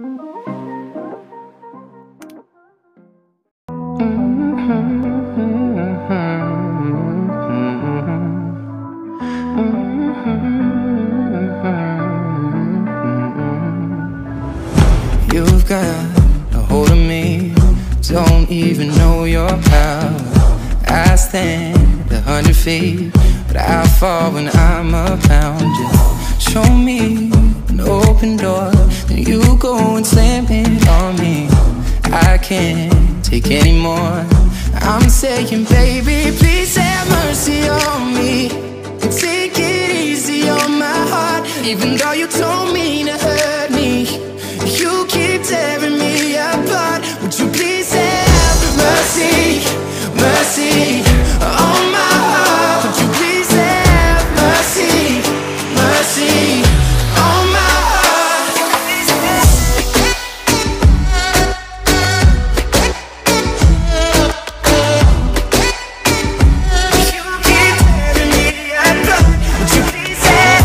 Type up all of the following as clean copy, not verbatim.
You've got a hold of me, don't even know your power. I stand 100 feet, but I fall when I'm around you. Show me an open door, then you go and slam it on me. I can't take any more. I'm saying, baby, please have mercy on me and take it easy on my heart. Even though you told me to hurt me, you keep tearing me apart. Would you please have mercy, mercy on my heart? Would you please have mercy, mercy on my heart? You keep tearing me apart. Would you please have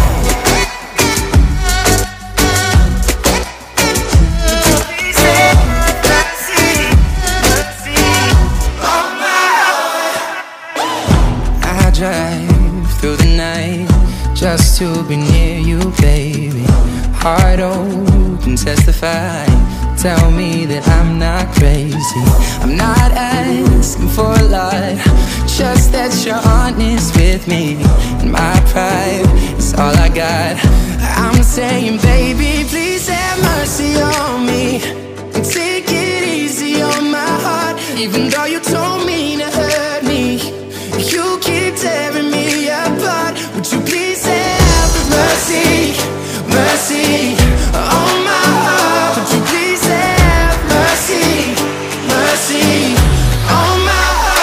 drive through the night just to be near you, baby. Heart open, testify. Tell me that I'm not crazy. I'm not asking for a lot, just that you're honest with me. And my pride is all I got. I'm saying, baby, please have mercy on me and take it easy on my heart. Even though you told me to hurt me, you keep tearing me apart. Would you please have mercy, mercy on my heart? Would you please have mercy, mercy on my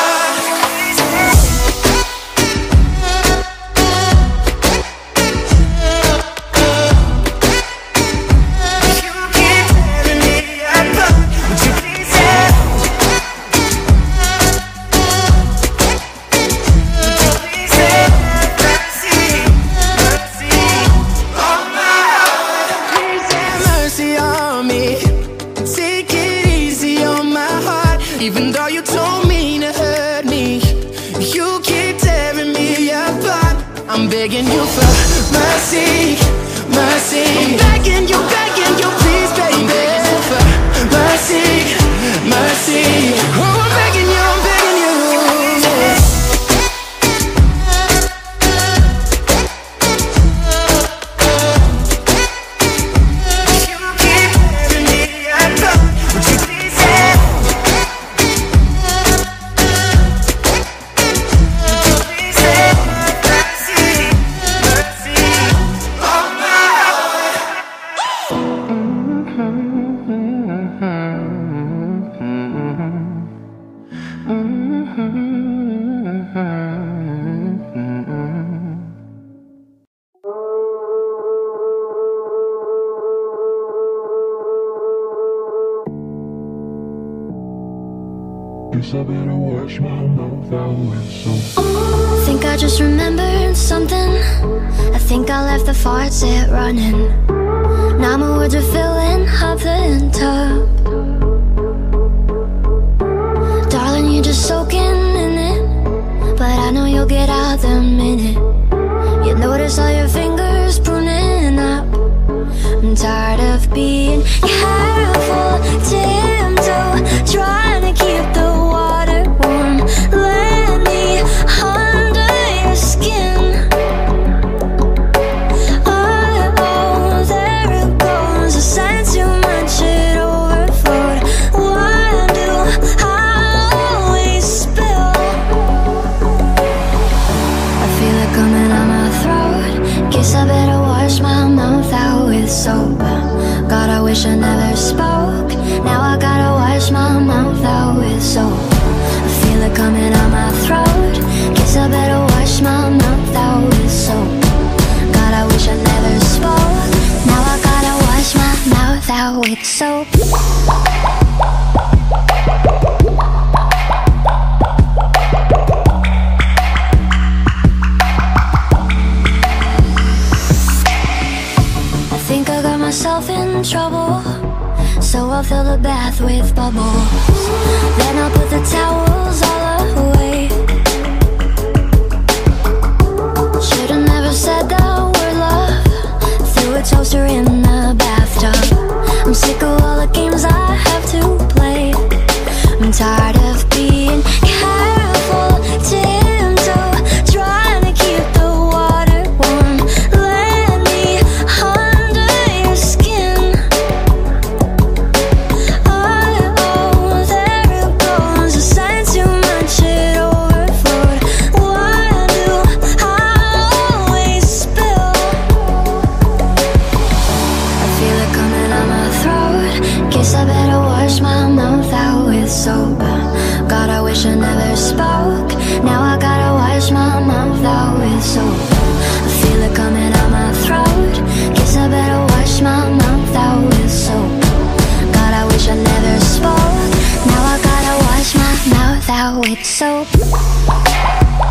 You keep tearing me apart. Would you please have even though you told me to hurt me, you keep tearing me apart. I'm begging you for mercy, mercy. I'm begging you, please, baby. I'm begging you for mercy, mercy. Oh, I'm begging you, I'm begging you. You keep tearing me apart. Would you please have Guess I better wash my mouth out with soap. Think I just remembered something. I think I left the faucet running. Now my words are filling up the tub. Darling, you're just soaking in it, but I know you'll get out the minute you notice all your fingers pruning up. I'm tired of being careful, tiptoe, trying to keep the water warm. Let me under your skin. Oh, there it goes. I sang too much, it overflowed. Why do I always spill? I feel it coming out my throat. Guess I better wash my mouth out with soap. God, I wish I never spoke. Now I gotta wash my mouth out with soap. I feel it coming out my throat. Guess I better wash my mouth out with soap. God, I wish I never spoke. Now I gotta wash my mouth out with soap. I think I got myself in trouble. I'll fill the bath with bubbles. Then I'll put the towels all away. Should've never said the word love. Threw a toaster in the bathtub. I'm sick of all the games I have to play. I'm tired of being careful, tiptoe, trying to keep the water warm. Let me under your skin. Oh, there it goes. I sang too much, it overflowed. Why do I always spill? I feel it coming out my throat. Guess I better wash my mouth out with soap. God, I wish I never spoke. Now I gotta wash my mouth out with soap. I feel it coming out my throat. Guess I better wash my mouth out with soap. God, I wish I never spoke. Now I gotta wash my mouth out with soap.